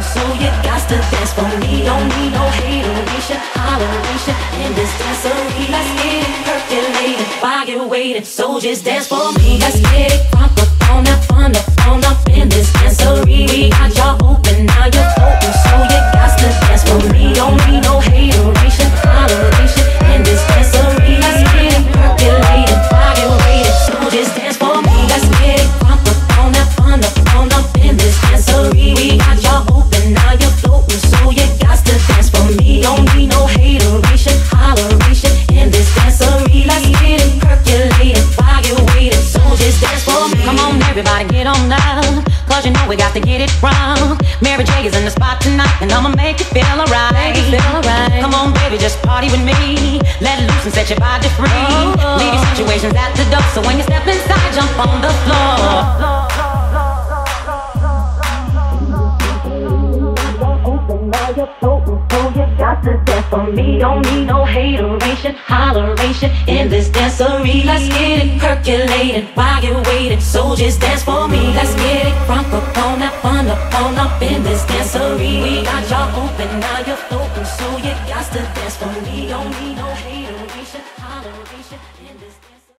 so you got to dance for me. Don't need no hateration, holleration in this dancery. Let's get it percolated, while you're waiting, so just dance for me. Let's get it crunk up on that fun up in this dancery. We got y'all open, now you're open, so you got to dance for me. Don't need no hateration, holleration in this dancery. Let's get it percolated, while you're waiting, so just dance for me. Let's get it crunk up on that fun up in this dancery. We got y'all open, now you're open, so you got to dance for me. Don't need no hateration, holleration in this dancery. Let's get it percolated, while you're waiting, so just dance for me. Come on, everybody, get on down, cause you know we got to get it wrong. Mary J is in the spot tonight, and I'ma make you feel alright. Come on, baby, just party with me. Let loose and set your body free. Leave your situations at the door, so when you step inside, jump on the floor. So you got to dance for me. Don't need no hateration, holleration in this dancery. Let's get it percolated, while you're waiting, so just dance for me. Let's get it crunk up on that fun up in this dancery. We got y'all open, now you're open, so you got to dance for me. Don't need no